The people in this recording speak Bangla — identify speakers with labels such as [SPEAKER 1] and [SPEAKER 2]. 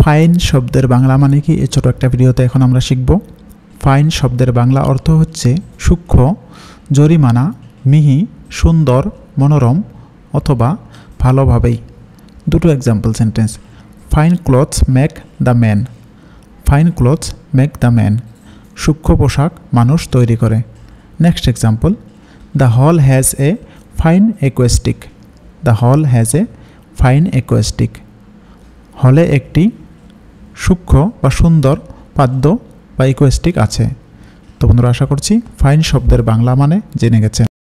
[SPEAKER 1] ফাইন শব্দের বাংলা মানে কি এই ছোট একটা ভিডিওতে এখন আমরা শিখব। ফাইন শব্দের বাংলা অর্থ হচ্ছে সূক্ষ্ম, জরিমানা, মিহি, সুন্দর, মনোরম অথবা ভালোভাবেই। দুটো example sentence. Fine clothes make the man. Fine clothes make the man. সূক্ষ্ম পোশাক মানুষ তৈরি করে। Next example. The hall has a fine acoustic. The hall has a fine acoustic. হলে একটি সূক্ষ্ম বা সুন্দর পাদ্য বা অ্যাকোস্টিক আছে। তো বন্ধুরা, আশা করছি ফাইন শব্দের বাংলা মানে জেনে গেছেন।